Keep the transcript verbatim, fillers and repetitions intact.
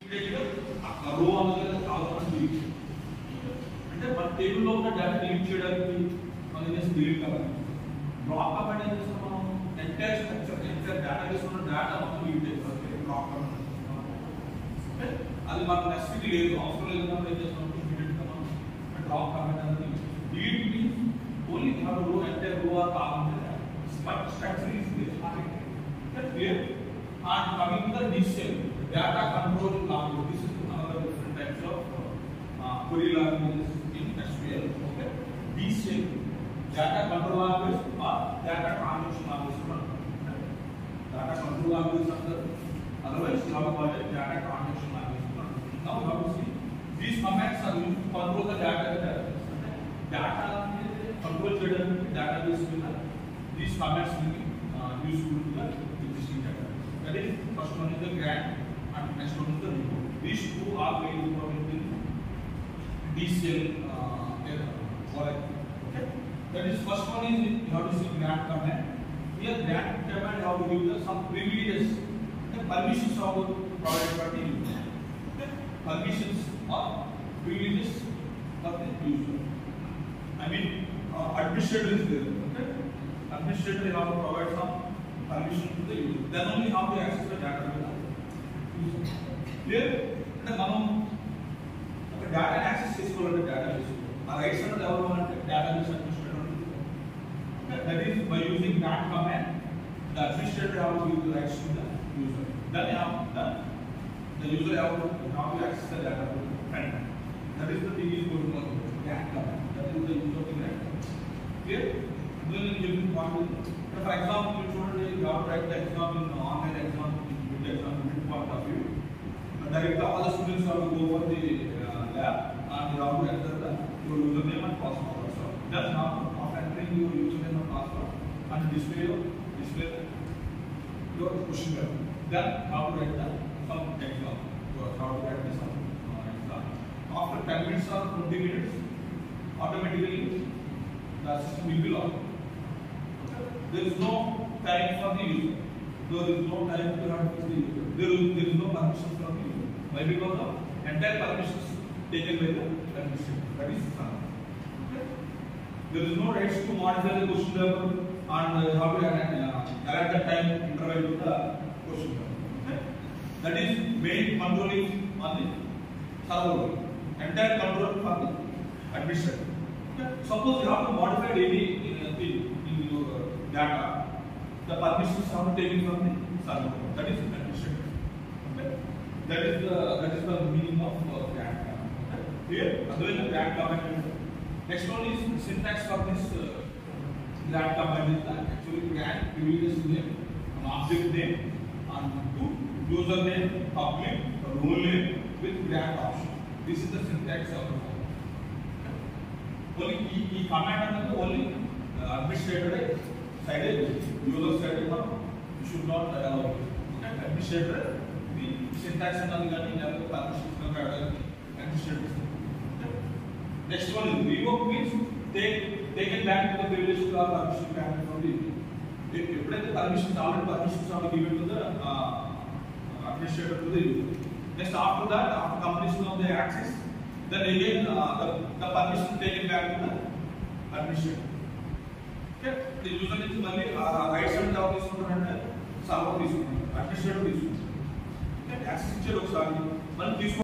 రో అనేది చాలా మంది అంటే మన టేబుల్ లో ఉన్న డేటా డిలీట్ చేయడానికి మనం చేసి డిలీట్ కావాలి. బ్లాక్ కమాండ్ ఏం చేస్తాం మనం ఎంటైర్ స్ట్రక్చర్ ఎంటైర్ డేటాబేస్ ఉన్న డేటా మొత్తం డిలీట్ చేస్తాం బ్లాక్ కమాండ్. అది మన నెక్స్ట్ లేదు అవసరం లేదు కాబట్టి ఏం చేస్తాం డిలీట్ కమాండ్ బ్లాక్ కమాండ్ అనేది delete means only have row entire row or column structure is there clear. And coming to the detail data control language, this is another different types of uh, query languages in S Q L. Okay, detail data control language or data transaction language. Data control language is another, otherwise you have to call it data transaction language. Now you have to see these commands are used to control the data. Data control database will these commands will be uh, useful to the existing data. That is, first one is the grant and next one is the report. These two are very important in D C L uh, okay. That is, first one is you have to see grant command. Here grant command you have to give the some privileges, the permissions are provided by the user. Okay. Permissions or privileges of the user. I mean, uh, administrator is there. Okay. Administrator you have to provide some permission to the user. Then only how to access the data with the user. Clear? And మనం ఒక data access చేసుకోవాలంటే database ఆ rights అనేది ఎవరు అంటే database administrator ఉంటుంది. That is by using grant command the administrator have to give the rights to the user. Then have the the user have to how to access the data front. That is the thing is going on grant command. That is the use of the grant. Clear? Then you will want to, for example, you should you have to write the exam in online exam, with exam with point of view. Directly all the students have to go for the uh, lab and you have to enter the your username and password. So just now after entering your username and password and display your display your question paper. Then how to write the some exam. So how to write the some uh, exam. After ten minutes or twenty minutes, automatically the system will be locked. There is no time for the user. There is no time to have the user. There is, there is no permission from the user. Why? Because the entire permissions taken by the administrator. That is fine. Okay. There is no rights to modify the question paper and uh, how to uh, add the time interval to the question paper. Okay. That is main controlling on the server. Entire control for the administrator. Okay. Suppose you have to modify any uh, thing in your uh, data, the permissions are taken from the server. That is administrator. Okay. That is the that is the meaning of uh, grant command. Okay. Here, otherwise the grant command. Next one is syntax for this uh, grant command is that actually grant privileges name, an object name, and to user name, public, role name with grant option. This is the syntax of the form. Only e, e command and only uh, administrator side user side you should not allow it. Okay. Administrator the syntax and the permissions administrator. Okay. Next one is revoke means take take it back to the previous to our permission granted from the user. If the permissions already permissions are given to the uh, administrator to the user. Next after that, after completion of the access, then again uh, the, the permission taken back to the administrator. Okay, the user is only uh, right side down this one and server this one, administrator this one. Okay, access check ఒకసారి మనం